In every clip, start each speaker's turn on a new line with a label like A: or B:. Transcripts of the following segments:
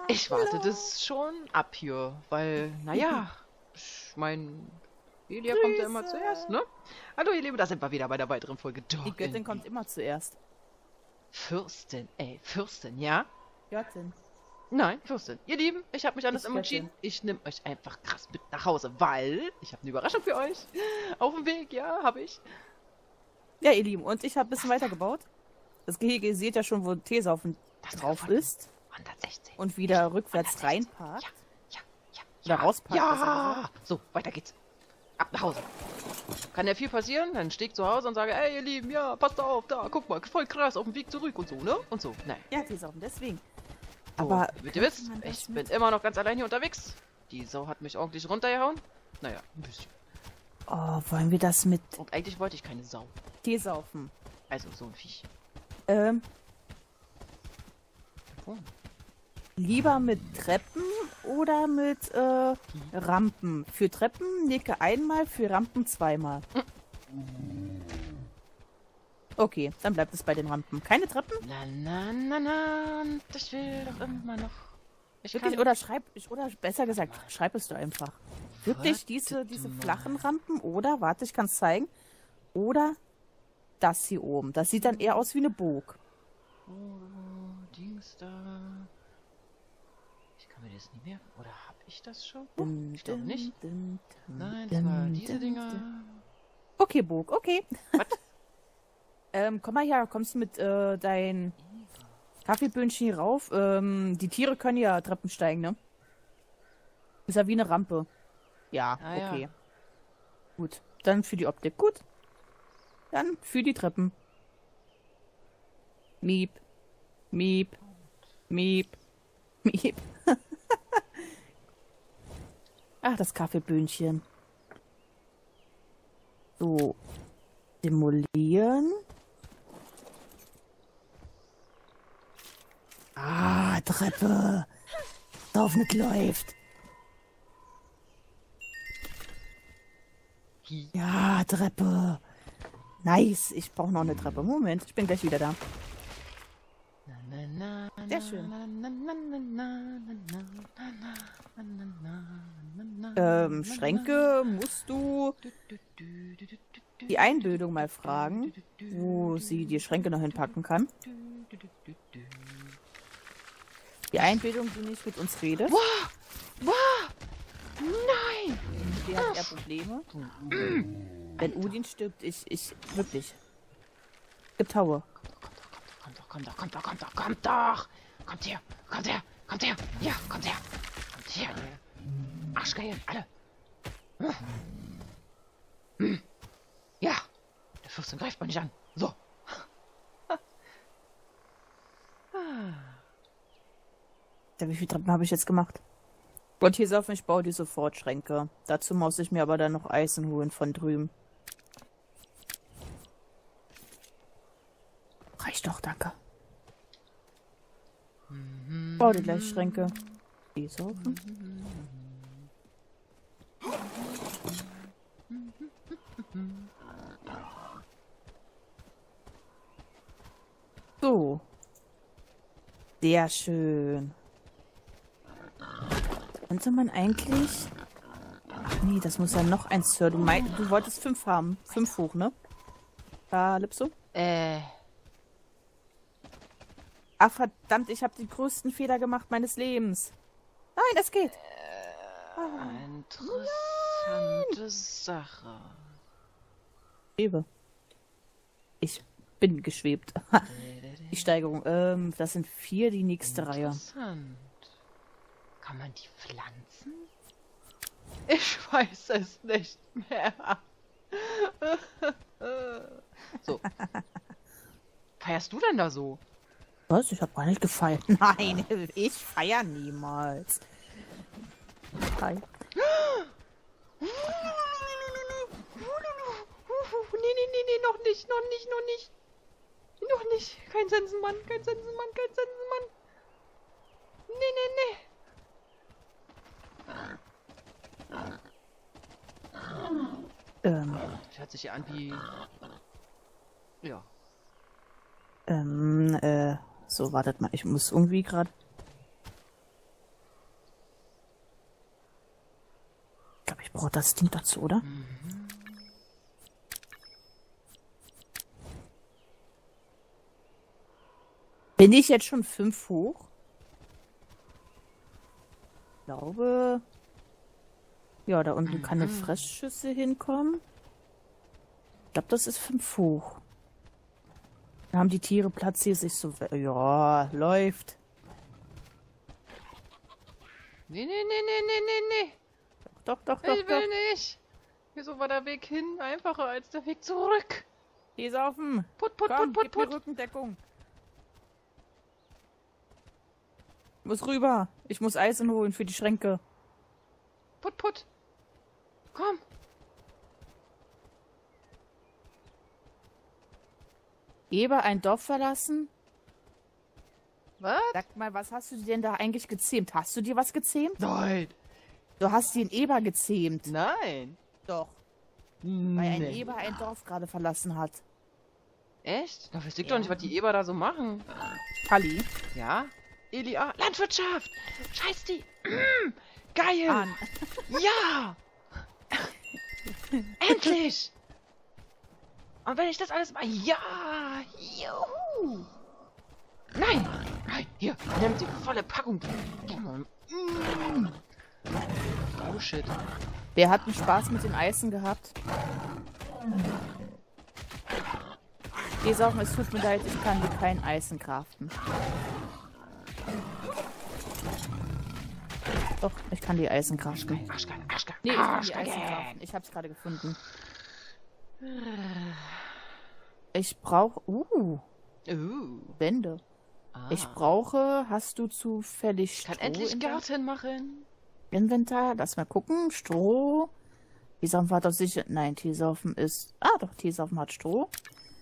A: Ich warte das schon ab hier, weil, naja, ich mein, Elia kommt ja immer
B: Grüße.
A: zuerst, ne? Hallo ihr Lieben, da sind wir wieder bei der weiteren Folge
B: Die
A: Dog
B: Göttin
A: and
B: kommt immer zuerst.
A: Fürstin, Fürstin, ja?
B: Göttin.
A: Nein, Fürstin. Ihr Lieben, ich habe mich anders
B: Ich
A: entschieden.
B: Göttin.
A: Ich nehme euch einfach krass mit nach Hause, weil ich habe eine Überraschung für euch. Auf dem Weg, ja, habe ich.
B: Ja, ihr Lieben, und ich habe ein bisschen weitergebaut. Das Gehege, ihr seht ja schon, wo Teesaufen
A: Das
B: drauf
A: davon.
B: ist.
A: 116.
B: Und wieder rückwärts
A: 116.
B: reinparkt.
A: Ja,
B: Oder rausparkt, besser
A: Ja! So, weiter geht's. Ab nach Hause. Kann ja viel passieren, dann stehe ich zu Hause und sage, ey ihr Lieben, ja, passt auf, da, guck mal, voll krass, auf dem Weg zurück und so, ne? Und so, nein.
B: Ja, Teesaufen, deswegen.
A: So,
B: Aber
A: damit ihr wisst,
B: man das
A: ich bin
B: mit-
A: immer noch ganz allein hier unterwegs. Die Sau hat mich ordentlich runtergehauen. Naja, ein bisschen.
B: Oh, wollen wir das mit
A: Und eigentlich wollte ich keine Sau.
B: Teesaufen?
A: Also so ein Viech. Oh.
B: Lieber mit Treppen oder mit Rampen? Für Treppen nicke einmal, für Rampen zweimal. Okay, dann bleibt es bei den Rampen. Keine Treppen?
A: Na, na, na, na, das will doch immer noch. Ich
B: Wirklich?
A: kann...
B: Oder besser gesagt, schreib es du einfach. Wirklich diese flachen Rampen oder, warte, ich kann es zeigen, oder das hier oben. Das sieht dann eher aus wie eine Burg.
A: Oh, Dings da. Ich kann mir das nie merken. Oder hab ich das schon? Ich glaube nicht. Nein, das war diese Dinger.
B: Okay, Burg, okay.
A: Was?
B: Komm mal her, kommst du mit dein Kaffeeböhnchen hier rauf? Die Tiere können ja Treppen steigen, ne? Ist ja wie eine Rampe. Ja,
A: Ah, ja.
B: okay. Gut, dann für die Optik. Gut. Dann für die Treppen. Miep. Miep. Miep. Miep. Ach, das Kaffeeböhnchen. So. Simulieren. Ah, Treppe. Drauf nicht läuft. Ja, Treppe. Nice. Ich brauche noch eine Treppe. Moment, ich bin gleich wieder da. Sehr schön. Schränke musst du die Einbildung mal fragen, wo sie die Schränke noch hinpacken kann. Die Einbildung, die nicht mit uns redet.
A: Nein!
B: Die hat eher Probleme. Wenn Udin stirbt, ich wirklich. Gibt Haue.
A: Kommt doch, kommt doch, kommt doch, kommt doch! Kommt her, kommt her, kommt her! Ja, kommt her! Kommt her, ihr Arschgeil, alle! Ja! Der Fürstin greift man nicht an. So!
B: Ja, wie viele Treppen habe ich jetzt gemacht? Und hier auf, ich baue die Sofortschränke. Dazu muss ich mir aber dann noch Eisen holen von drüben. Reicht doch, danke. Bau dir gleich Schränke. Die ist offen. So. Sehr schön. Könnte man eigentlich... Ach nee, das muss ja noch eins hören. Du wolltest 5 haben. 5 hoch, ne? Calypso? Ach verdammt, ich habe den größten Fehler gemacht meines Lebens. Nein, es geht.
A: Interessante Sache.
B: Schwebe. Ich bin geschwebt. Die Steigerung. Das sind 4, die nächste Reihe.
A: Interessant. Kann man die pflanzen? Ich weiß es nicht mehr. So. Feierst du denn da so?
B: Was? Ich habe gar nicht gefeiert. Nein, ich feiere niemals. Hi.
A: Nee, noch nicht. Noch nicht. Kein Sensenmann. Nee. Das hört sich ja an wie... Ja.
B: So, wartet mal. Ich muss irgendwie gerade... das klingt dazu, oder? Bin ich jetzt schon 5 hoch? Ich glaube... Ja, da unten kann eine Fressschüssel hinkommen. Ich glaube, das ist 5 hoch. Da haben die Tiere Platz hier sich so... Ja, läuft.
A: Nee, nee, nee, nee, nee, nee, nee.
B: Doch, doch, doch,
A: Ich
B: doch.
A: will nicht. Wieso war der Weg hin einfacher als der Weg zurück?
B: Geh saufen.
A: Put, put,
B: Komm,
A: put,
B: gib
A: put,
B: mir
A: put.
B: Rückendeckung. Ich muss rüber. Ich muss Eisen holen für die Schränke.
A: Put, put. Komm.
B: Eber ein Dorf verlassen?
A: Was?
B: Sag mal, was hast du dir denn da eigentlich gezähmt? Hast du dir was gezähmt?
A: Nein.
B: Du hast den Eber gezähmt.
A: Nein.
B: Doch. Weil ein
A: Nee.
B: Eber ein Dorf gerade verlassen hat.
A: Echt? Da versteht
B: Ja.
A: doch nicht, was die Eber da so machen.
B: Kali.
A: Ja? Elia. Landwirtschaft. Scheiß die. Geil.
B: An.
A: Ja. Endlich. Und wenn ich das alles mal... Ja. Juhu. Nein. Nein. Hier. Nimm die volle Packung. Oh shit.
B: Wer hat einen Spaß mit den Eisen gehabt? Geh saufen, es tut mir leid, ich kann dir kein Eisen craften. Doch, ich kann die Eisen craften.
A: Arschgeil. Arschgeil.
B: Nee, ich kann die
A: Arschgeil.
B: Eisen craften. Ich hab's gerade gefunden. Ich brauche... Wände. Ich brauche... Hast du zufällig
A: Ich kann
B: Stroh
A: endlich
B: in deinem
A: Garten machen.
B: Inventar? Lass mal gucken. Stroh. Teesaufen hat doch sicher... Nein, Teesaufen ist... Ah, doch, Teesaufen hat Stroh.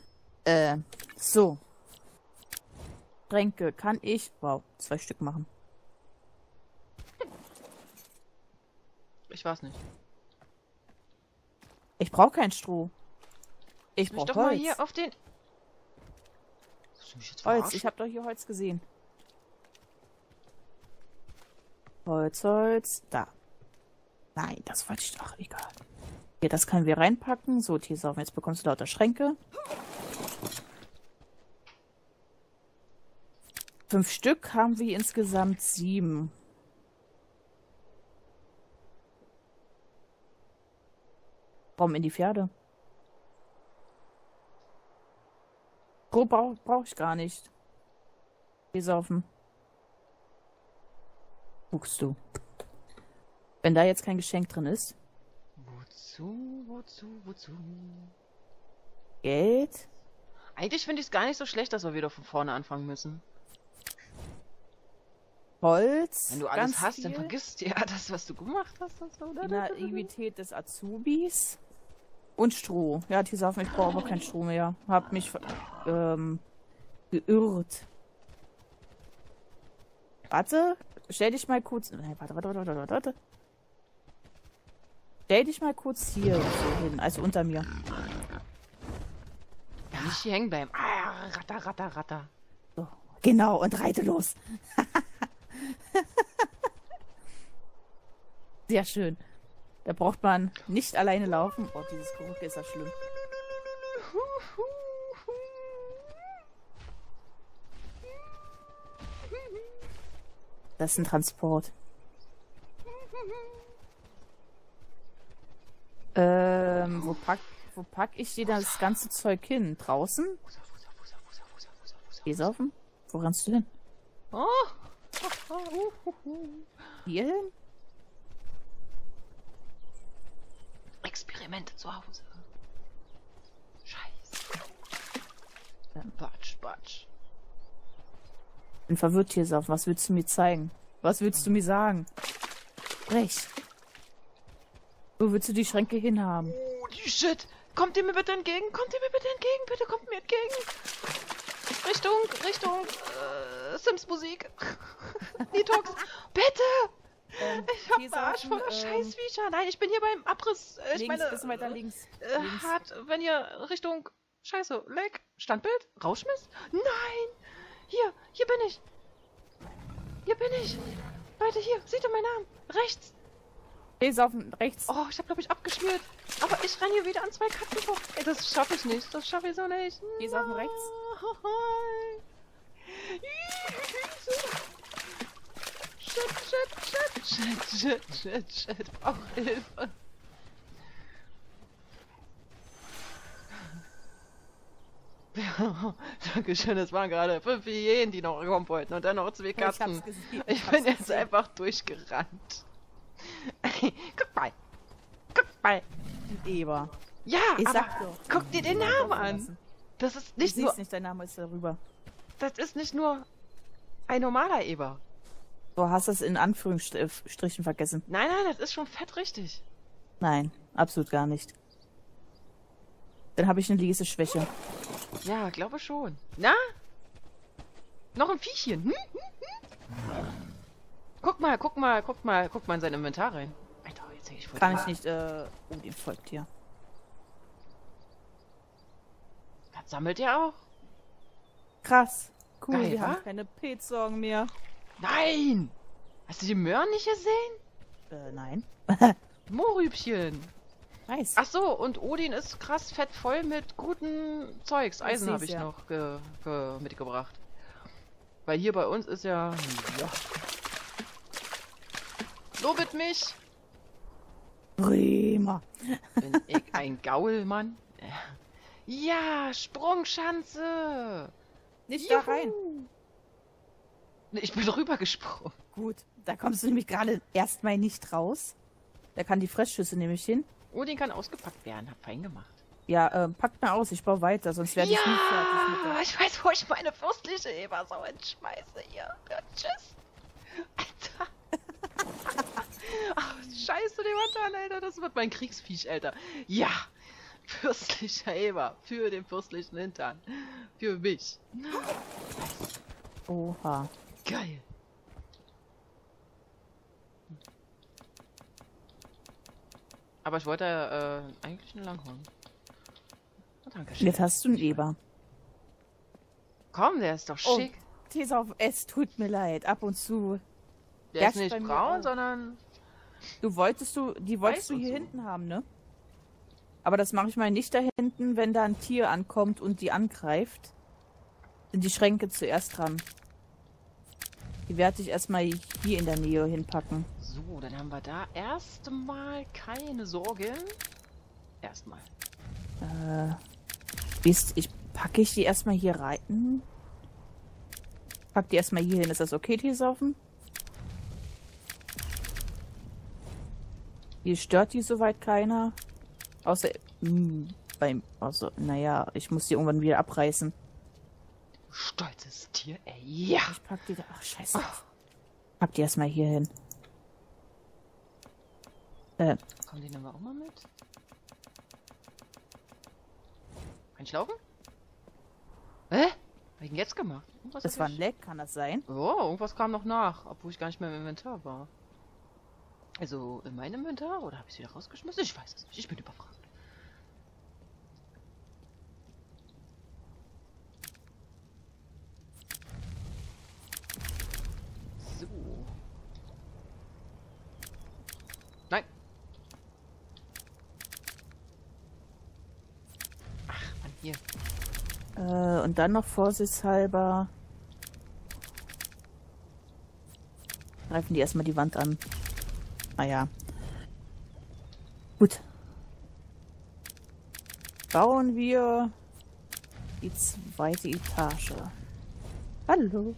B: So. Tränke kann ich... Wow, 2 Stück machen.
A: Ich weiß nicht.
B: Ich brauche kein Stroh. Ich
A: Mich
B: brauche
A: doch mal
B: Holz.
A: hier auf den... Willst du mich jetzt
B: Holz,
A: verarschen?
B: ich habe doch hier Holz gesehen. Holz, Holz. Da. Nein, das wollte ich doch. Egal. Hier, das können wir reinpacken. So, Teesaufen, jetzt bekommst du lauter Schränke. 5 Stück haben wir insgesamt 7. Warum in die Pferde? Stroh brauche ich gar nicht. Teesaufen. Guckst du. Wenn da jetzt kein Geschenk drin ist.
A: Wozu, wozu, wozu?
B: Geld.
A: Eigentlich finde ich es gar nicht so schlecht, dass wir wieder von vorne anfangen müssen.
B: Holz.
A: Wenn du alles
B: ganz
A: hast, dann
B: viel.
A: vergisst du ja das, was du gemacht hast. Und so.
B: Die Naivität des Azubis. Und Stroh. Ja, Teesaufen, ich brauche aber kein Stroh mehr. Hab mich geirrt. Warte, stell dich mal kurz... Nein, warte. Stell dich mal kurz hier so hin, also unter mir.
A: Ja. Nicht hier hängen bleiben. Ah, ratter, ratter, ratter.
B: So, genau, und reite los. Sehr schön. Da braucht man nicht alleine laufen. Oh, dieses Geruch ist ja schlimm. Das ist ein Transport. Wo pack ich dir das ganze Zeug hin? Draußen? Teesaufen? Wo rennst du hin?
A: Oh.
B: Hier hin?
A: Experimente zu Hause. Scheiße. Batsch, batsch.
B: Bin verwirrt, Teesaufen. Was willst du mir zeigen? Was willst du mir sagen? Sprech. Wo willst du die Schränke hinhaben?
A: Oh, die Shit. Kommt ihr mir bitte entgegen? Kommt ihr mir bitte entgegen? Bitte kommt mir entgegen. Richtung, Sims-Musik. Detox. Bitte. Ich hab einen Arsch voller Scheißviecher. Nein, ich bin hier beim Abriss. Ich
B: Links,
A: meine,
B: bisschen weiter links.
A: hart, wenn ihr Richtung... Scheiße, Leck. Standbild? Rauschmiss? Nein. Hier bin ich. Hier bin ich. Leute, hier. Seht ihr meinen Namen? Rechts.
B: Käse auf rechts.
A: Oh, ich habe glaube ich abgeschmiert. Aber ich renne hier wieder an 2 Katzen vor. Ey, das schaffe ich nicht. Das schaffe ich so nicht.
B: Käse auf rechts.
A: Shit. Brauch Hilfe. Dankeschön, es waren gerade 5 Hyänen, die noch kommen wollten und dann noch 2 Katzen. Ich bin jetzt einfach durchgerannt. Guck mal.
B: Ein Eber.
A: Ja,
B: Ich
A: aber
B: sag doch.
A: guck dir den Namen an. Das ist
B: Ich
A: nicht nur,
B: sieh's nicht, dein Name ist darüber.
A: das ist nicht nur ein normaler Eber.
B: Du hast es in Anführungsstrichen vergessen.
A: Nein, das ist schon fett richtig.
B: Nein, absolut gar nicht. Dann habe ich eine Leseschwäche.
A: Ja, glaube schon. Na? Noch ein Viechchen. Guck mal in sein Inventar rein. Alter, jetzt häng ich voll
B: Kann
A: drin.
B: ich nicht, oh, dem folgt hier.
A: Das sammelt er auch?
B: Krass. Cool,
A: Geil,
B: wir
A: wa?
B: haben keine Petsorgen mehr.
A: Nein! Hast du die Möhren nicht gesehen?
B: Nein.
A: Mohrrübchen.
B: Nice.
A: Ach so, und Odin ist krass fett voll mit guten Zeugs. Eisen
B: seh's,
A: habe ich
B: ja.
A: noch mitgebracht. Weil hier bei uns ist ja... Lobet mich!
B: Bremer.
A: Bin ich ein Gaulmann? Ja, Sprungschanze!
B: Nicht da rein.
A: Nee, ich bin rübergesprungen.
B: Gut, da kommst du nämlich gerade erstmal nicht raus. Da kann die Fressschüsse nämlich hin.
A: Odin kann ausgepackt werden, hab fein gemacht.
B: Ja, packt mal aus, ich baue weiter, sonst werde ich nie fertig mit der...
A: Ich weiß, wo ich meine fürstliche Ebersau entschmeiße hier. Ja, tschüss. Alter. Ach, scheiße, die Wand an, Alter. Das wird mein Kriegsviech, Alter. Ja. Fürstlicher Eber. Für den fürstlichen Hintern. Für mich.
B: Oha.
A: Geil. Aber ich wollte eigentlich einen Langhorn. Oh, danke schön.
B: Jetzt hast du einen Eber.
A: Komm, der ist doch schick.
B: Tesa auf S, tut mir leid, ab und zu.
A: Der
B: Ja,
A: ist nicht
B: bei mir
A: braun,
B: auch.
A: sondern...
B: Die wolltest du
A: Weiß
B: hier
A: und so.
B: hinten haben, ne? Aber das mache ich mal nicht da hinten, wenn da ein Tier ankommt und die angreift. Sind die Schränke zuerst dran. Die werde ich erstmal hier in der Nähe hinpacken.
A: So, dann haben wir da erstmal keine Sorgen. Erstmal.
B: Packe ich die erstmal hier rein? Pack die erstmal hier hin. Ist das okay, Teesaufen? Hier stört die soweit keiner. Außer naja, ich muss die irgendwann wieder abreißen.
A: Stolzes Tier, ey. Ja.
B: Ich pack die da. Ach, scheiße. Pack die erstmal hier hin.
A: Komm, den nehmen wir auch mal mit. Kann ich laufen? Hä? Was hab ich denn jetzt gemacht? Irgendwas
B: Das
A: hab
B: war ein
A: ich...
B: Leck, kann das sein?
A: Oh, irgendwas kam noch nach, obwohl ich gar nicht mehr im Inventar war. Also in meinem Inventar oder habe ich es wieder rausgeschmissen? Ich weiß es nicht. Ich bin überfragt. So. Nein. Ach, Mann, hier.
B: Und dann noch vorsichtshalber greifen die erstmal die Wand an. Naja. Gut. Bauen wir die zweite Etage. Hallo.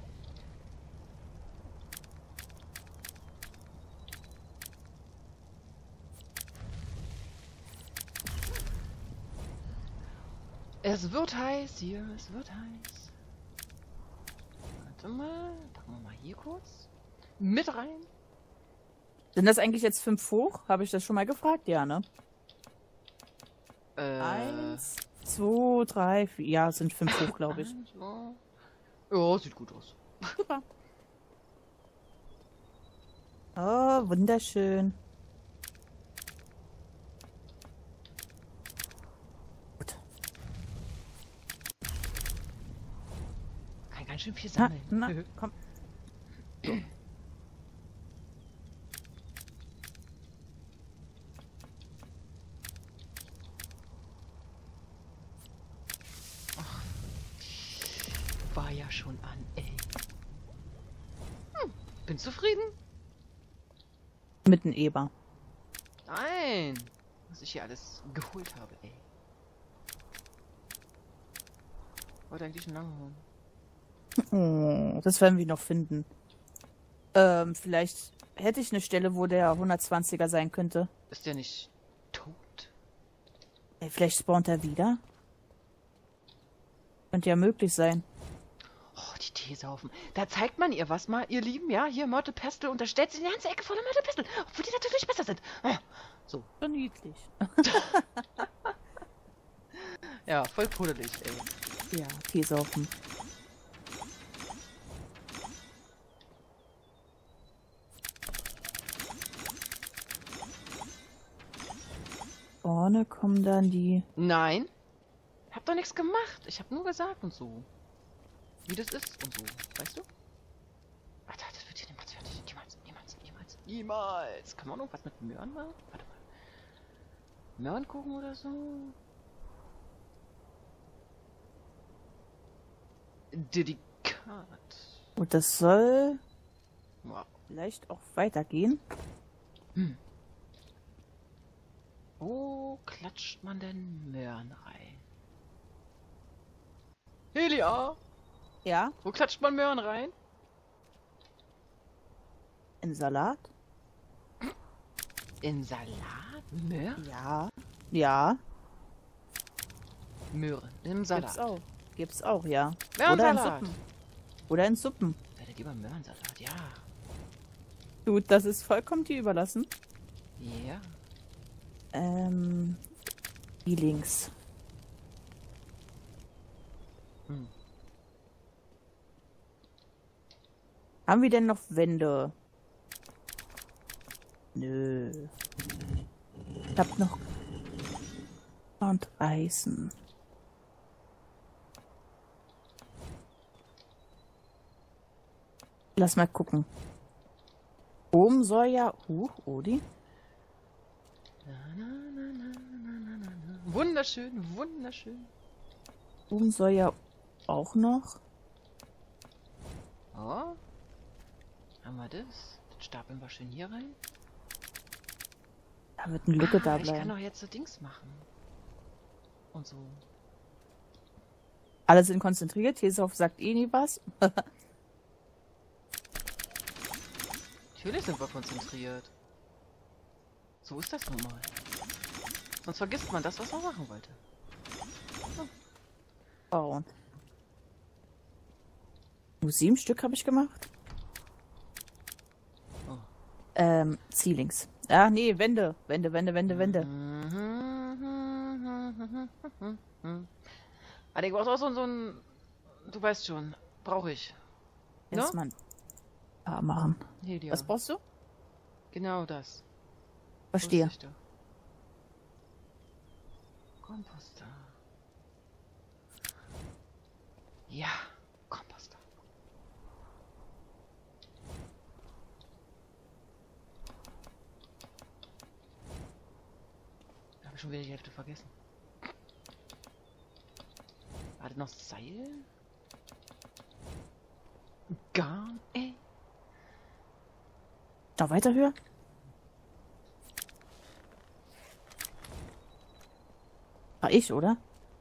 A: Es wird heiß hier, es wird heiß. Warte mal, packen wir mal hier kurz. Mit rein.
B: Sind das eigentlich jetzt 5 hoch? Habe ich das schon mal gefragt? Ja, ne? 1, 2, 3, 4. Ja, sind 5 hoch, glaube ich.
A: Ja, sieht gut aus.
B: Super. Oh, wunderschön. Gut.
A: Kann ganz schön viel
B: Na,
A: sammeln.
B: na, komm.
A: war ja schon an, ey. Bin zufrieden?
B: Mit dem Eber.
A: Nein. Was ich hier alles geholt habe, ey. Wollte eigentlich schon lange holen.
B: Oh, das werden wir noch finden. Vielleicht hätte ich eine Stelle, wo der 120er sein könnte.
A: Ist der nicht tot?
B: Ey, vielleicht spawnt er wieder. Könnte ja möglich sein.
A: Oh, die Teesaufen. Da zeigt man ihr was mal, ihr Lieben, ja? Hier Mörtel Pestel und da stellt sie in die ganze Ecke voller Mörtel Pestel. Obwohl die natürlich besser sind. So.
B: So niedlich.
A: Ja, voll puddelig, ey.
B: Ja, Teesaufen. Vorne kommen dann die...
A: Nein. Hab doch nichts gemacht. Ich hab nur gesagt und so. Wie das ist und so. Weißt du? Alter, das wird hier niemals fertig. Niemals. Kann man irgendwas mit Möhren machen? Warte mal. Möhrenkuchen oder so? Dedikat.
B: Und das soll
A: Wow.
B: vielleicht auch weitergehen.
A: Wo klatscht man denn Möhren rein? Helia!
B: Ja,
A: Wo klatscht man Möhren rein?
B: in Salat.
A: In Salat? Möhren?
B: Ja. Ja,
A: Möhren. Im Salat.
B: gibt's auch. Gibt's auch, ja.
A: Möhrensalat.
B: Oder in Suppen.
A: Werdet lieber Möhrensalat, ja.
B: Gut, das ist vollkommen dir überlassen.
A: Ja.
B: Die links. Haben wir denn noch Wände? Nö. Ich hab noch... Und Eisen. Lass mal gucken. Oben soll ja... Odi?
A: Wunderschön, wunderschön.
B: Oben soll ja auch noch...
A: Oh. Haben wir das? Den stapeln wir schön hier rein.
B: Da wird eine Lücke da
A: Ich kann
B: bleiben.
A: doch jetzt so Dings machen. Und so.
B: Alle sind konzentriert. Tesauf sagt eh nie was.
A: Natürlich sind wir konzentriert. So ist das nun mal. Sonst vergisst man das, was man machen wollte.
B: Oh. Nur 7 Stück habe ich gemacht.
A: Oh.
B: Ceilings. Ah, nee, Wände. Wände.
A: Aber ich brauch auch so ein... Du weißt schon. Brauche ich.
B: Jetzt mal ein paar machen.
A: Helia.
B: Was brauchst du?
A: Genau das.
B: Verstehe.
A: Wusste ich doch. Komposter. Ja, Komposter. Da habe ich schon wieder die Hälfte vergessen. Warte, noch Seil? Garn, ey.
B: Noch weiter höher? War ich, oder?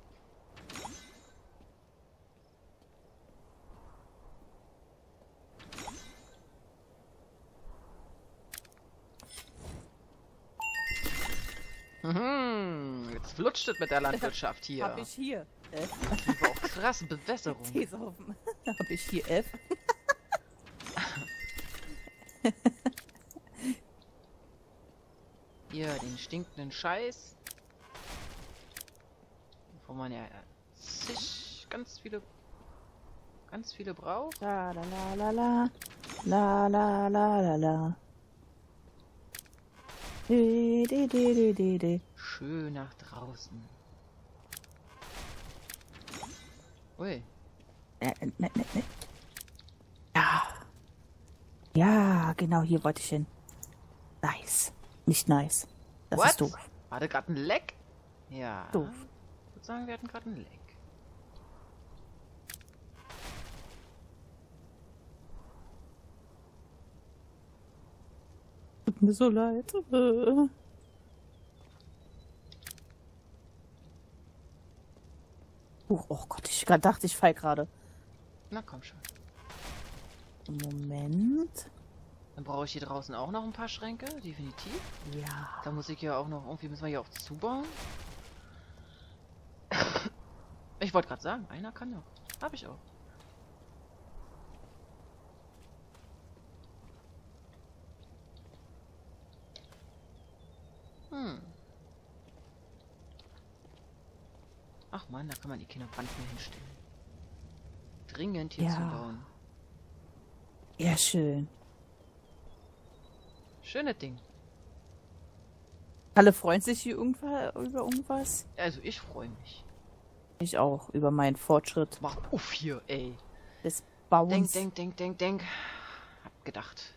A: Jetzt flutscht es mit der Landwirtschaft hier.
B: Hab ich hier. F.
A: Aber auch krass Bewässerung.
B: Teesaufen. Hab ich hier F.
A: Hier, den stinkenden Scheiß. Wo man ja ganz viele braucht.
B: La la la la la. La la la la la. De.
A: Schön nach draußen. Ui.
B: Ne. Ja. Ja, genau, hier wollte ich hin. Nice. Nicht nice. Das ist doof.
A: Hatte gerade ein Leck? Ja.
B: Doof.
A: Ich würde sagen, wir hatten gerade ein Leck.
B: tut mir so leid. Oh Gott, ich dachte, ich fall gerade.
A: Na komm schon.
B: Moment.
A: Dann brauche ich hier draußen auch noch ein paar Schränke, definitiv.
B: Ja.
A: Da muss ich ja auch noch, irgendwie müssen wir hier auch zubauen. Ich wollte gerade sagen, einer kann noch. Hab ich auch. Ach man, da kann man die keine Wand mehr hinstellen. Dringend hier zu bauen.
B: Ja, schön.
A: Schönes Ding.
B: Alle freuen sich hier über irgendwas.
A: Also ich freue mich.
B: Ich auch, über meinen Fortschritt
A: Mach uff hier, ey.
B: des Bauens.
A: Denk. Hab gedacht.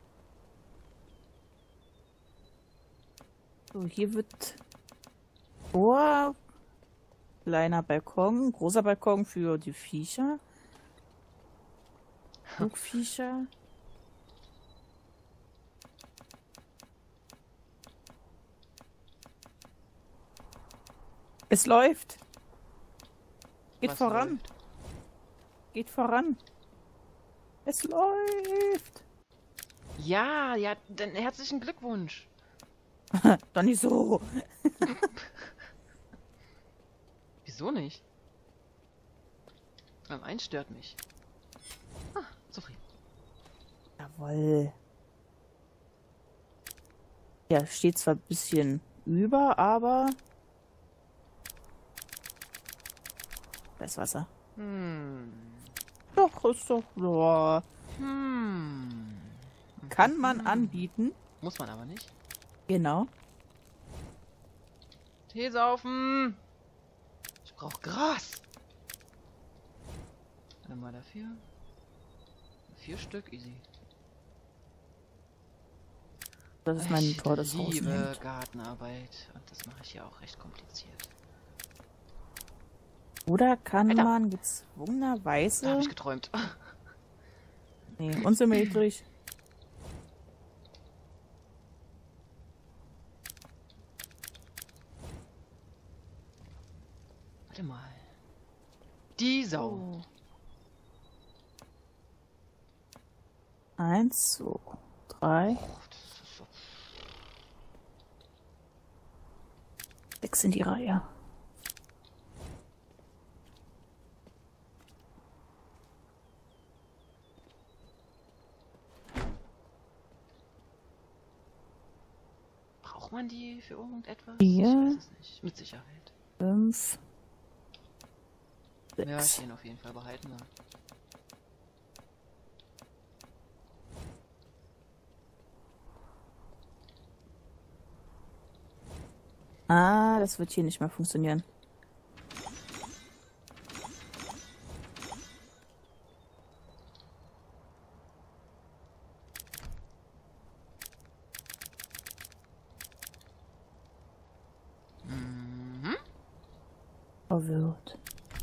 B: So, hier wird vor kleiner Balkon, großer Balkon für die Viecher. Flugviecher. Es läuft. Geht
A: Was
B: voran.
A: läuft?
B: Geht voran. Es läuft.
A: Ja, dann herzlichen Glückwunsch.
B: Doch nicht so.
A: Wieso nicht? Eins stört mich. Ah, zufrieden.
B: Jawohl. Ja, steht zwar ein bisschen über, aber da ist Wasser. Doch, ist doch. Ja. Kann man anbieten.
A: Muss man aber nicht.
B: Genau.
A: Tee saufen. Ich brauche Gras. Warte mal dafür. 4 Stück, easy.
B: Das ist mein Tor, das
A: liebe
B: rausnimmt.
A: Gartenarbeit. Und das mache ich ja auch recht kompliziert.
B: Oder kann
A: Alter.
B: man
A: Da
B: gezwungenerweise...
A: habe ich geträumt.
B: Nee, unsymmetrisch.
A: Warte mal. Die Sau.
B: Oh. 1, 2, 3,
A: Oh, das ist so
B: 6 in die Reihe.
A: Braucht man die für irgendetwas?
B: 4,
A: Ich weiß es nicht. Mit Sicherheit.
B: 5,
A: Ja,
B: 6.
A: den auf jeden Fall behalten wir.
B: Ah, das wird hier nicht mehr funktionieren. Verwirrt.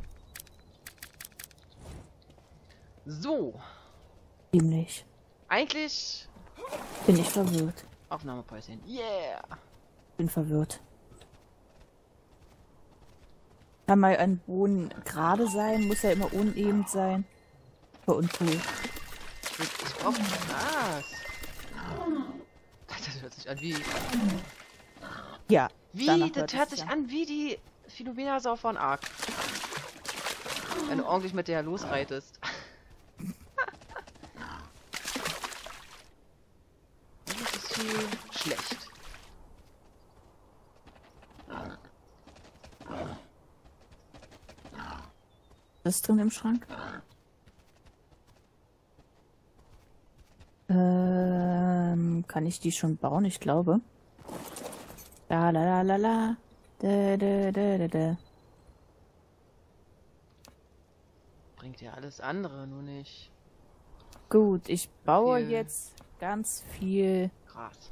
A: So.
B: Ziemlich.
A: Eigentlich
B: Bin ich verwirrt.
A: Aufnahmepäuschen. Yeah.
B: Bin verwirrt. Kann mal ein Boden gerade sein? Muss ja immer uneben sein. Uncool.
A: Ich brauche Gras. Das hört sich an wie...
B: Ja.
A: Wie?
B: danach
A: Das
B: es
A: hört sich an wie die Philomena-Sau von Ark. Wenn du ordentlich mit der losreitest. Das ist viel schlecht.
B: Was ist drin im Schrank? Kann ich die schon bauen? Ich glaube. La la la la la. Da, da, da, da, da.
A: Bringt ja alles andere, nur nicht
B: Gut, ich baue
A: Viel.
B: jetzt ganz viel.
A: Gras.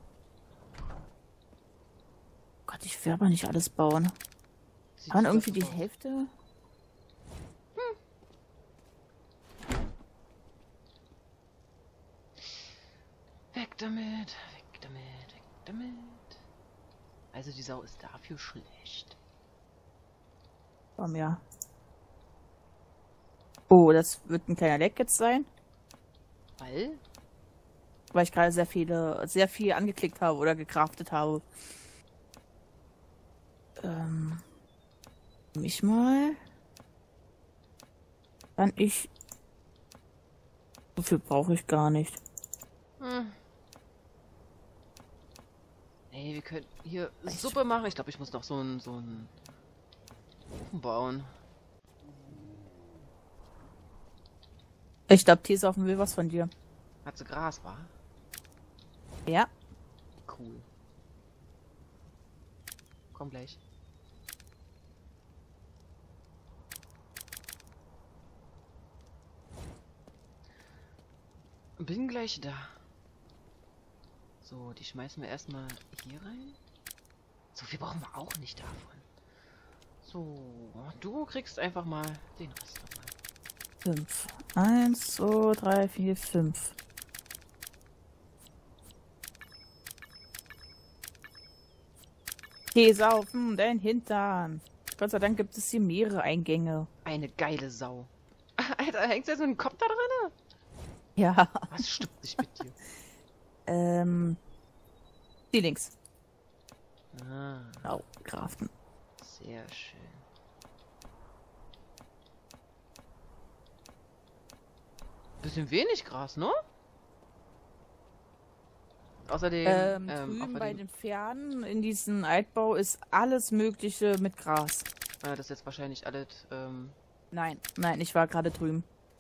B: Gott, ich will aber nicht alles bauen.
A: Sieht
B: Kann man
A: super
B: irgendwie die
A: aus.
B: Hälfte?
A: Weg damit, weg Damit. Also die Sau ist dafür schlecht.
B: Komm, ja. Oh, das wird ein kleiner Leck jetzt sein.
A: Weil?
B: Weil ich gerade sehr viel angeklickt habe oder gecraftet habe. Mich mal. Dann ich. So viel brauche ich gar nicht.
A: Ey, wir können hier Suppe machen. Ich glaube, ich muss noch so einen Ofen bauen.
B: Ich glaube, Teesaufen will was von dir.
A: Hat sie Gras, wa?
B: Ja.
A: Cool. Komm gleich. Bin gleich da. So, die schmeißen wir erstmal hier rein. So viel brauchen wir auch nicht davon. So, du kriegst einfach mal den Rest dabei.
B: 5. 1, 2, 3, 4, 5. Teesaufen, dein Hintern. Gott sei Dank gibt es hier mehrere Eingänge.
A: Eine geile Sau. Alter, hängt ja so ein Kopf da drin?
B: Ja.
A: Was stimmt nicht mit dir?
B: Die links.
A: Ah,
B: Genau, craften.
A: sehr schön. Bisschen wenig Gras, ne? Außerdem,
B: drüben bei den Pferden in diesem Altbau ist alles Mögliche mit Gras.
A: das ist jetzt wahrscheinlich alles,
B: Nein, ich war gerade drüben.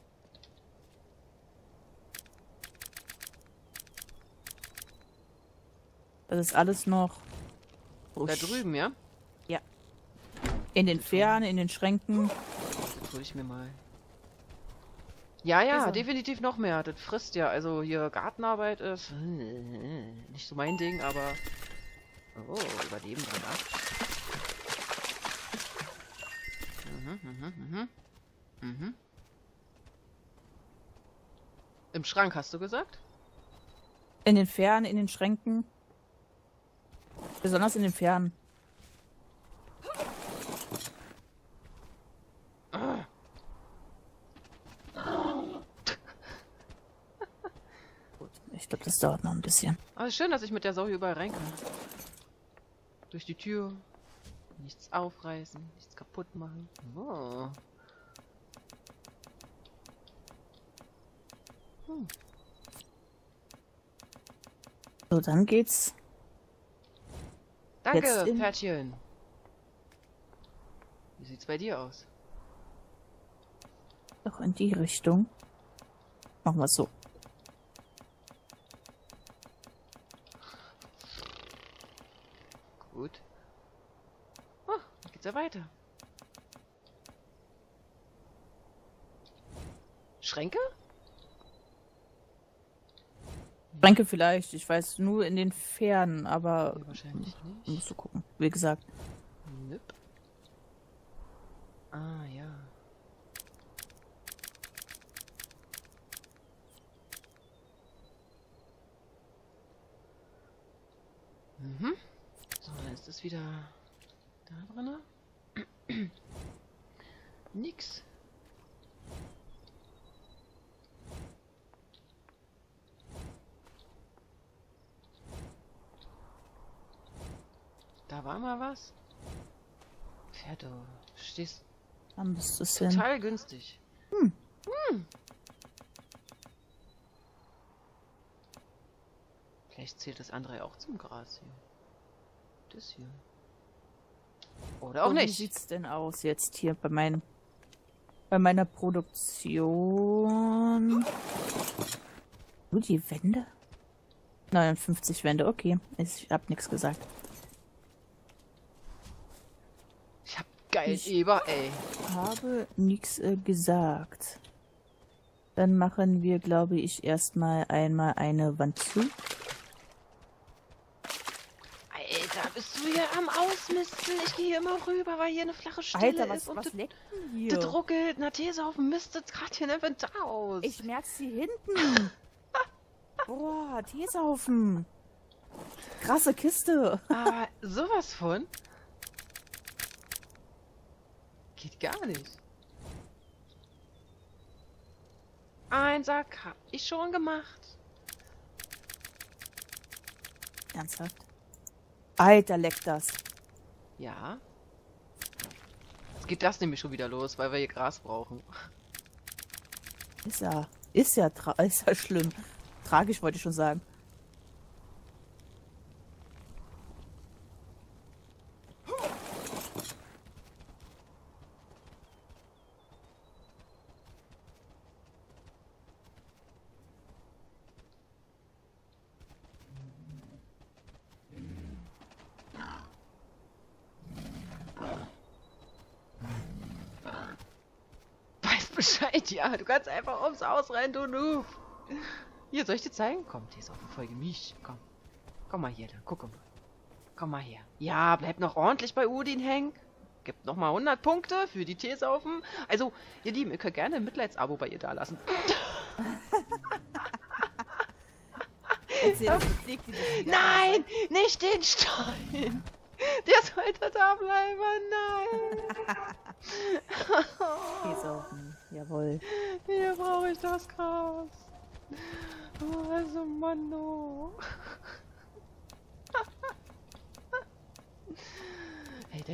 B: Das ist alles noch...
A: da drüben, ja?
B: Ja. In den Pferden, in den Schränken.
A: Das hol ich mir mal. Ja,
B: Also.
A: definitiv noch mehr. Das frisst ja. Also hier Gartenarbeit ist nicht so mein Ding, aber... Oh, Überleben drin ab. Im Schrank hast du gesagt?
B: In den Pferden, in den Schränken. Besonders in den Pferden. Gut, ich glaube, das dauert noch ein bisschen.
A: Aber schön, dass ich mit der Sau hier überall rein kann. Durch die Tür. Nichts aufreißen, nichts kaputt machen. Oh.
B: So, dann geht's.
A: Danke,
B: Jetzt
A: Pferdchen. Wie sieht's bei dir aus?
B: doch in die Richtung. Machen wir es so.
A: Gut. Oh, dann geht's ja weiter. Schränke?
B: Schränke vielleicht, ich weiß nur in den Pferden, aber
A: Nee, wahrscheinlich nicht.
B: musst du gucken. Wie gesagt.
A: Nip. Ah, ja. So, dann ist es wieder da drin. Nix. Da war mal was. Pferd, du stehst
B: Dann bist du es hin.
A: total günstig. Vielleicht zählt das andere ja auch zum Gras hier. Das hier. Oder auch
B: Und wie
A: nicht.
B: sieht's denn aus jetzt hier bei meiner Produktion? Nur die Wände? 59 Wände, okay. Ich hab nichts gesagt.
A: Ich hab geil
B: Ich-
A: Eber, ey.
B: Habe nichts gesagt. Dann machen wir, glaube ich, einmal eine Wand zu.
A: Alter, bist du hier am Ausmisten? Ich gehe hier immer rüber, weil hier eine flache Stelle
B: Alter,
A: ist. Und
B: was
A: das
B: leckt denn hier?
A: ruckelt. Na, Teesaufen mistet gerade hier ein Inventar aus.
B: Ich merk's hier hinten. Boah, Teesaufen. krasse Kiste.
A: Aber sowas von. Geht gar nicht. Ein Sack hab ich schon gemacht.
B: Ernsthaft? Alter, leckt das.
A: Ja. Jetzt geht das nämlich schon wieder los, weil wir hier Gras brauchen.
B: Ist ja schlimm. Tragisch wollte ich schon sagen.
A: Bescheid, ja. Du kannst einfach ums Haus rein, du Noob. Hier, soll ich dir zeigen? Komm, Teesaufen, folge mich. Komm. Komm mal hier, da. Guck mal. Komm mal her. Ja, bleib noch ordentlich bei Udin hängen. Gibt noch mal 100 Punkte für die Teesaufen. Also, ihr Lieben, ihr könnt gerne ein Mitleidsabo bei ihr dalassen. Nein, nicht den Stein. Der sollte da bleiben, nein.
B: Teesaufen, jawohl.
A: Hier brauche ich das Gras. Oh, also Mann, oh. Hey.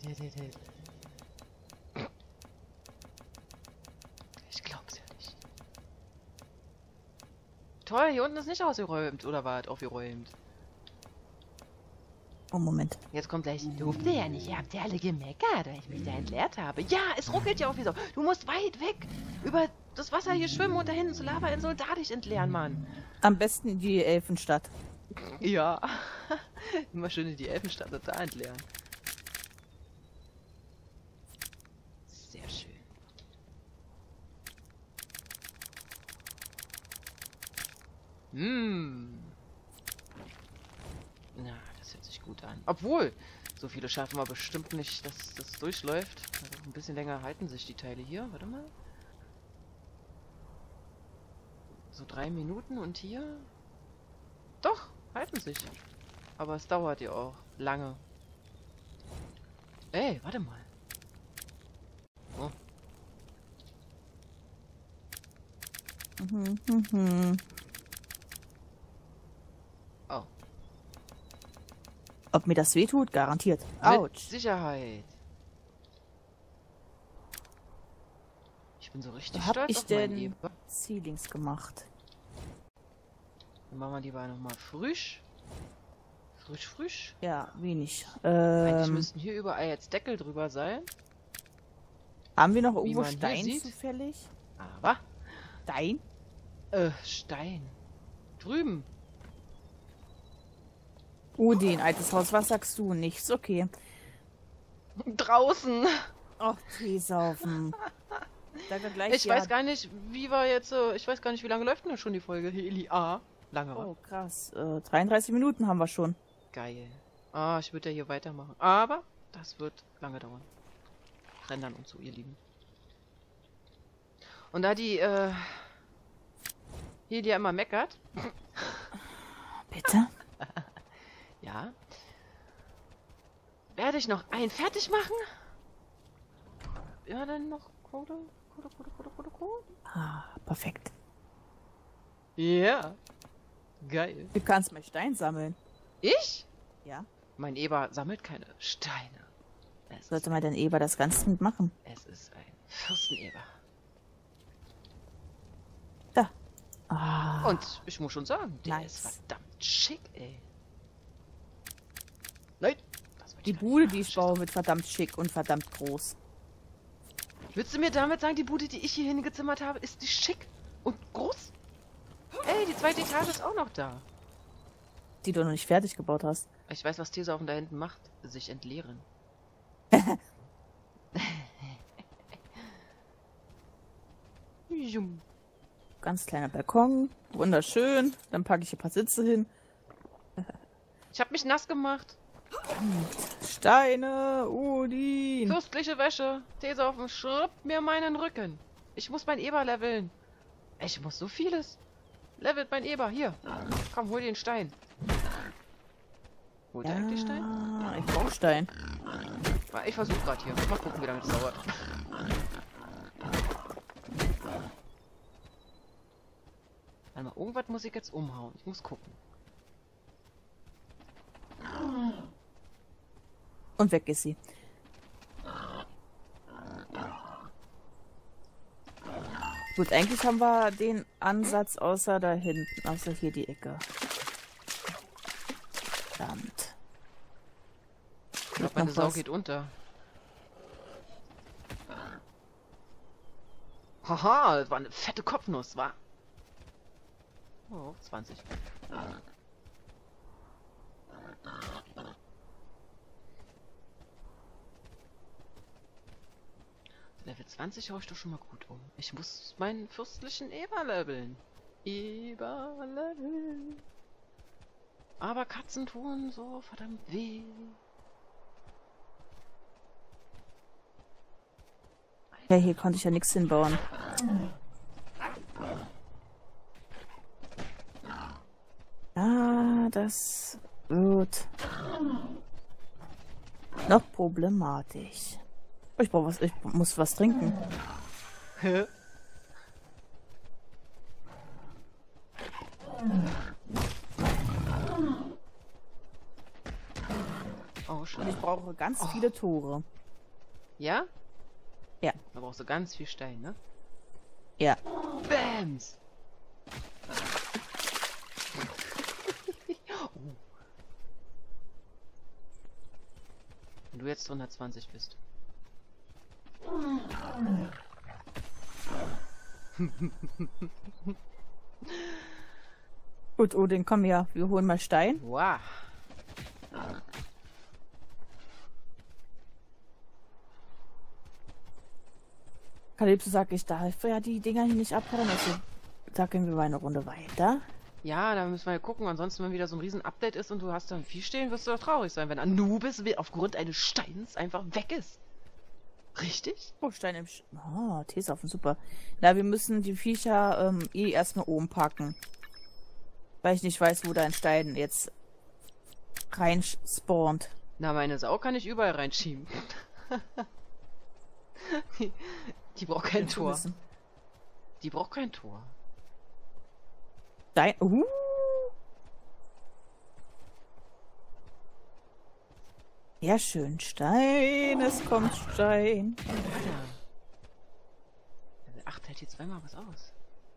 A: Ich glaub's ja nicht. Toll, hier unten ist nicht ausgeräumt, oder was? Aufgeräumt.
B: Oh, Moment.
A: Jetzt kommt gleich. Durfte ja nicht. Ihr habt ja alle gemeckert, weil ich mich da entleert habe. Ja, es ruckelt ja auch wie so. Du musst weit weg über das Wasser hier schwimmen und da hinten zur Lavainsel da dich entleeren, Mann.
B: Am besten in die Elfenstadt.
A: Ja. Immer schön in die Elfenstadt und da entleeren. Sehr schön. Na, das hört sich gut an. Obwohl, so viele schaffen wir bestimmt nicht, dass das durchläuft. Also ein bisschen länger halten sich die Teile hier. Warte mal. So 3 Minuten und hier? Doch, halten sich. Aber es dauert ja auch lange. Ey, warte mal. Oh. Oh.
B: Ob mir das wehtut? Garantiert.
A: Mit
B: Autsch.
A: Sicherheit. Ich bin so richtig
B: Wo hab
A: stolz
B: ich
A: auf mein
B: denn
A: Eber.
B: Ceilings gemacht?
A: Dann machen wir die beiden nochmal frisch. Frisch.
B: Ja, wenig.
A: Eigentlich müssten hier überall jetzt Deckel drüber sein.
B: Haben wir noch
A: Wie
B: irgendwo
A: man hier
B: Stein
A: sieht.
B: zufällig?
A: Aber,
B: Stein?
A: Stein. Drüben.
B: Udin, altes Haus, was sagst du? Nichts, okay.
A: Draußen.
B: Ach, Teesaufen. Sag doch gleich,
A: Ich weiß gar nicht, wie war jetzt, ich weiß gar nicht, wie lange läuft denn schon die Folge? Heli A. Lange war.
B: Oh, krass. 33 Minuten haben wir schon.
A: Geil. Ah, ich würde ja hier weitermachen. Aber das wird lange dauern. Rendern und so, ihr Lieben. Und da die, hier die ja immer meckert.
B: Bitte?
A: Ja. Werde ich noch einen fertig machen? Ja, dann noch Kohle.
B: Ah, perfekt.
A: Ja. Geil.
B: Du kannst mal Stein sammeln.
A: Ich?
B: Ja.
A: Mein Eber sammelt keine Steine.
B: Sollte mal dein Eber das Ganze mitmachen.
A: Es ist ein Fürsteneber.
B: Da. Ah.
A: Und ich muss schon sagen, der
B: Nice.
A: ist verdammt schick, ey. Nein. Das wollte
B: Die
A: ich gar
B: Bude,
A: nicht
B: die ich baue, wird verdammt schick und verdammt groß.
A: Willst du mir damit sagen, die Bude, die ich hier hingezimmert habe, ist die schick und groß? Ey, die zweite Etage ist auch noch da.
B: Die du noch nicht fertig gebaut hast.
A: Ich weiß, was Teesaufen da hinten macht. Sich entleeren.
B: Ganz kleiner Balkon. Wunderschön. Dann packe ich ein paar Sitze hin.
A: Ich habe mich nass gemacht.
B: Steine, Udin.
A: Fürstliche Wäsche. Teesaufen schrubbt mir meinen Rücken. Ich muss mein Eber leveln. Ich muss so vieles. Levelt mein Eber. Hier. Komm, hol den Stein. Holt er eigentlich Stein?
B: Ja, ich brauche Stein.
A: Ich versuche gerade hier. Mal gucken, wie lange das dauert. Warte mal, irgendwas muss ich jetzt umhauen. Ich muss gucken.
B: Und weg ist sie. Gut, eigentlich haben wir den Ansatz außer da hinten, außer hier die Ecke. Verdammt.
A: Ich glaube, meine Sau geht unter. Haha, das war eine fette Kopfnuss, war. Oh, 20. Level 20 hau ich doch schon mal gut um. Ich muss meinen fürstlichen Eber leveln. Eber leveln. Aber Katzen tun so verdammt weh.
B: Ja, hier konnte ich ja nichts hinbauen. Ah, das wird noch problematisch. Ich brauche was, ich muss was trinken.
A: Hä? Oh,
B: Und
A: schade.
B: ich brauche ganz viele Tore.
A: Ja?
B: Ja.
A: Da brauchst du ganz viel Stein, ne?
B: Ja.
A: Bams! Wenn du jetzt 120 bist.
B: Gut, Odin, komm her. Wir holen mal Stein.
A: Wow.
B: Kalypso sagt, ich darf ja die Dinger hier nicht abhauen. Also sagen wir mal eine Runde weiter.
A: Ja, da müssen wir ja gucken. Ansonsten, wenn wieder so ein Riesen-Update ist und du hast dann viel stehen, wirst du doch traurig sein, wenn Anubis aufgrund eines Steins einfach weg ist. Richtig?
B: Oh, Stein im Teesaufen, super. Na, wir müssen die Viecher erstmal oben packen. Weil ich nicht weiß, wo da ein Stein jetzt rein spawnt.
A: Na, meine Sau kann ich überall reinschieben. Die braucht kein
B: Willst du
A: Tor.
B: wissen?
A: Die braucht kein Tor.
B: Stein. Ja, schön. Stein, es kommt Stein.
A: Ja. Level 8 hält hier zweimal was aus.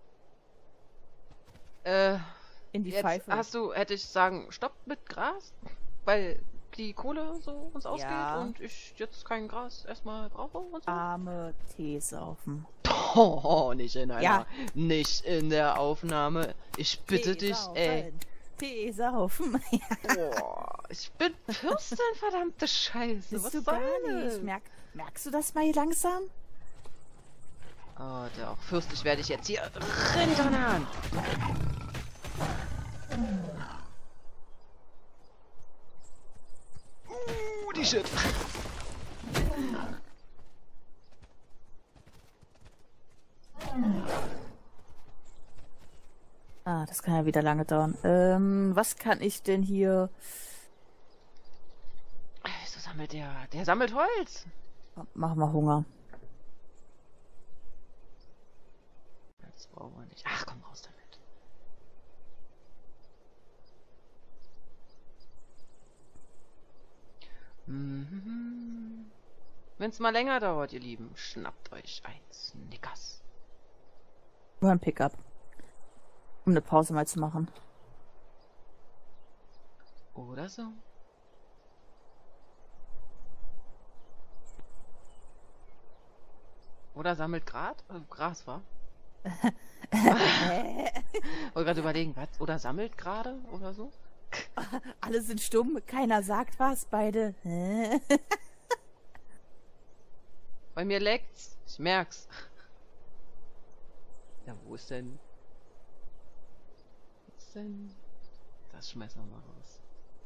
B: In die
A: Jetzt
B: Pfeife.
A: hätte ich sagen, stopp mit Gras, weil die Kohle so uns ausgeht
B: Ja.
A: und ich jetzt kein Gras erstmal brauche und so.
B: Arme Teesaufen.
A: Oh, nicht in einer,
B: Ja.
A: nicht in der Aufnahme. Ich bitte dich, ey.
B: Teesaufen.
A: Boah, ich bin Fürstin, verdammte Scheiße.
B: Bist
A: Was
B: du
A: soll
B: gar
A: das?
B: nicht. Merkst du das mal hier langsam?
A: Oh, der auch fürstlich werde ich jetzt hier rindern. Die Shit.
B: Ah, das kann ja wieder lange dauern. Was kann ich denn hier...
A: Wieso sammelt der? Der sammelt Holz.
B: Machen wir Hunger.
A: Das brauchen wir nicht. Ach, komm raus damit. Wenn es mal länger dauert, ihr Lieben, schnappt euch ein Snickers.
B: Nur ein Pickup. Um eine Pause mal zu machen.
A: Oder so. Oder sammelt Gras, war? Wollte gerade überlegen, was? Oder sammelt gerade oder so?
B: Alle sind stumm, keiner sagt was, beide.
A: Bei mir leckt's. Ich merk's. Ja, wo ist denn? Was ist denn? Das schmeißen wir mal raus.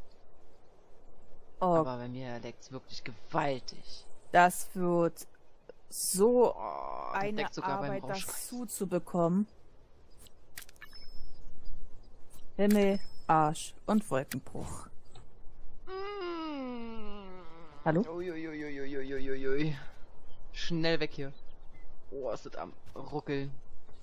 B: Oh,
A: Aber bei mir leckt's wirklich gewaltig.
B: das wird so
A: Oh, das
B: eine
A: leckt sogar beim
B: Arbeit, das
A: Rausschmeißen.
B: zuzubekommen. Himmel, Arsch und Wolkenbruch. Hallo?
A: Uiuiuiuiuiui. Schnell weg hier. Oh, ist das am Ruckeln.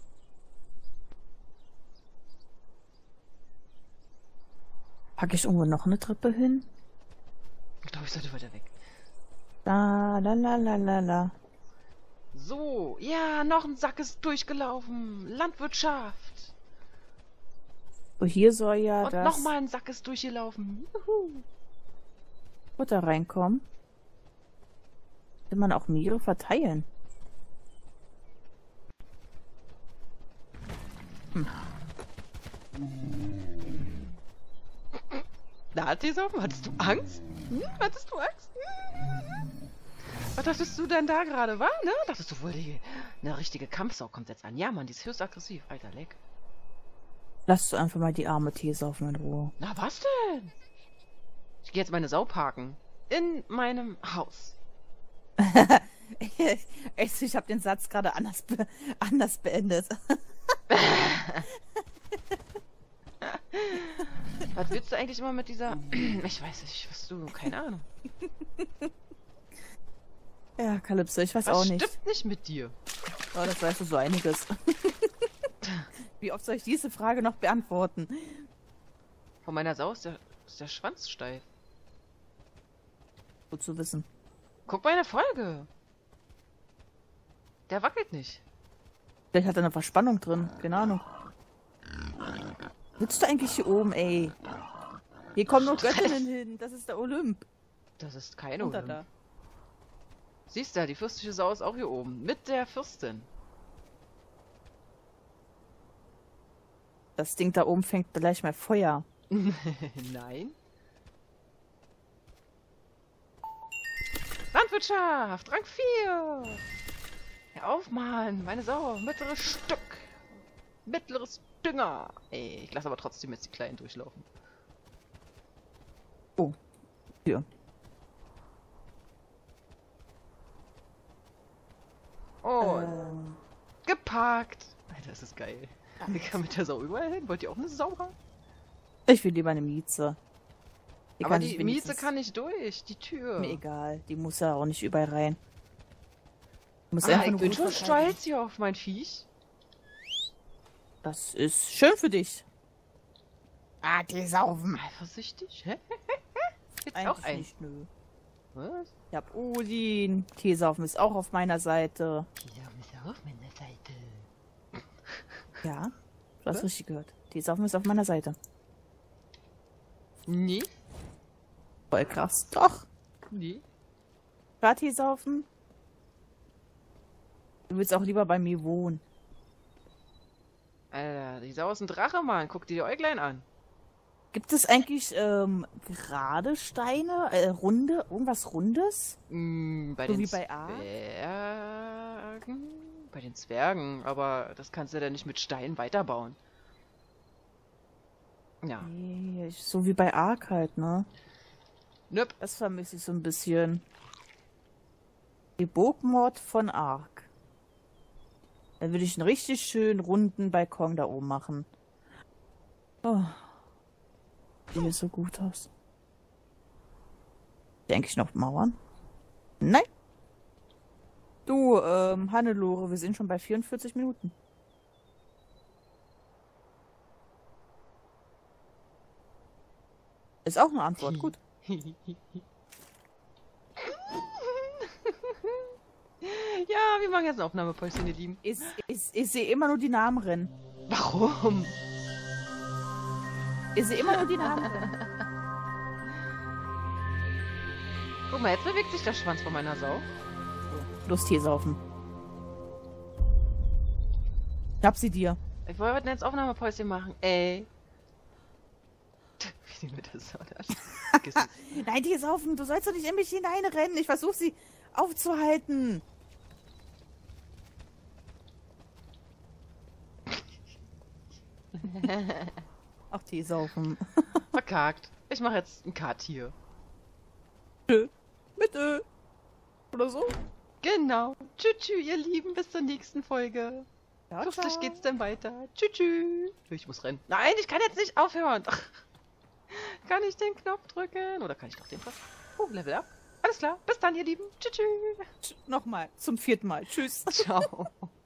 B: Packe ich irgendwo noch eine Treppe hin?
A: Ich glaube, ich sollte weiter weg.
B: La la la la la la.
A: So, ja, noch ein Sack ist durchgelaufen. Landwirtschaft.
B: So, hier soll ja
A: Und
B: das
A: nochmal ein Sack ist durchgelaufen. Juhu.
B: Futter reinkommen. Will man auch Meere verteilen?
A: Na, Tesoffen, hattest du Angst? Hattest du Angst? Was dachtest du denn da gerade, wa? Ne? Dachtest du wohl, eine richtige Kampfsau kommt jetzt an? Ja, Mann, die ist höchst aggressiv. Alter, leck.
B: Lass du einfach mal die arme Teesaufen in Ruhe.
A: Na, was denn? Ich gehe jetzt meine Sau parken. In meinem Haus.
B: Ich habe den Satz gerade anders beendet.
A: Was willst du eigentlich immer mit dieser... Ich weiß nicht, was du... Keine Ahnung.
B: Ja, Kalypso, ich weiß
A: Was
B: auch nicht.
A: stimmt nicht mit dir?
B: Oh, das weißt du so einiges. Wie oft soll ich diese Frage noch beantworten?
A: Von meiner Sau ist der Schwanz steif.
B: Gut zu wissen.
A: Guck mal in der Folge. Der wackelt nicht.
B: Vielleicht hat er eine Verspannung drin. Keine Ahnung. Sitzt du eigentlich hier oben, ey? Hier kommen nur Göttinnen hin. Das ist der Olymp.
A: Das ist keine
B: Runter
A: Olymp.
B: da.
A: Siehst du, die fürstliche Sau ist auch hier oben. Mit der Fürstin.
B: Das Ding da oben fängt gleich mal Feuer.
A: Nein. Landwirtschaft, Rang 4. Hör auf, Mann. Meine Sau. Mittleres Stück. Mittleres Dünger. Ey, ich lasse aber trotzdem jetzt die Kleinen durchlaufen.
B: Oh. Hier.
A: Oh. Geparkt. Alter, das ist geil. Ich kann mit der Sau überall hin. Wollt ihr auch eine Sau haben?
B: Ich will lieber eine Mieze.
A: Aber die Mieze kann nicht durch. Die Tür.
B: Mir egal. Die muss ja auch nicht überall rein. Muss
A: Ah,
B: einfach
A: ich
B: nur
A: bin
B: gut
A: schon
B: verteidigen.
A: stolz hier auf mein Viech.
B: Das ist schön für dich. Ah, die saufen.
A: Eifersüchtig? Hä? Jetzt
B: Eigentlich
A: auch ein.
B: nicht, nö.
A: Was?
B: Ich hab Odin. Teesaufen ist auch auf meiner Seite.
A: Die Sau ist auch auf meiner Seite.
B: Ja, du hast
A: Was?
B: richtig gehört. Teesaufen ist auf meiner Seite.
A: Nee.
B: Voll krass. Doch.
A: Nee.
B: Gerade Teesaufen. Du willst auch lieber bei mir wohnen.
A: Alter, die Sau ist ein Drache, Mann. Guck dir die Äuglein an.
B: Gibt es eigentlich gerade Steine, runde, irgendwas Rundes?
A: Bei
B: So
A: den
B: wie bei A?
A: Zwergen? Bei den Zwergen, aber das kannst du dann nicht mit Steinen weiterbauen. Ja.
B: Nee, so wie bei Ark halt, ne?
A: Nöp.
B: Das vermisse ich so ein bisschen. Die Burgmord von Ark. Da würde ich einen richtig schönen runden Balkon da oben machen. Oh. Sieht hier so gut aus. Denke ich noch Mauern? Nein. Du, Hannelore, wir sind schon bei 44 Minuten. Ist auch eine Antwort, gut.
A: Ja, wir machen jetzt eine Aufnahmepäuschen, ihr Lieben.
B: Ich sehe immer nur die Namen rennen.
A: Warum?
B: Ich sehe immer nur die Namen rennen.
A: Guck mal, jetzt bewegt sich der Schwanz von meiner Sau.
B: Lust hier saufen. Ich hab sie dir.
A: Ich wollte jetzt Aufnahmepäuschen machen. Ey. Wie die mit der Sau da. Vergiss es.
B: Nein, die saufen. Du sollst doch nicht in mich hineinrennen. Ich versuche sie aufzuhalten. Auch die saufen.
A: Verkackt. Ich mache jetzt einen Cut hier.
B: Bitte. Oder so.
A: Genau. Tschüss, ihr Lieben. Bis zur nächsten Folge.
B: Ja,
A: Hoffentlich geht's dann weiter. Tschüss. Ich muss rennen. Nein, ich kann jetzt nicht aufhören. Kann ich den Knopf drücken? Oder kann ich doch den drücken? Oh, Level up. Alles klar, bis dann, ihr Lieben. Tschüss.
B: Nochmal, zum 4. Mal. Tschüss.
A: Ciao.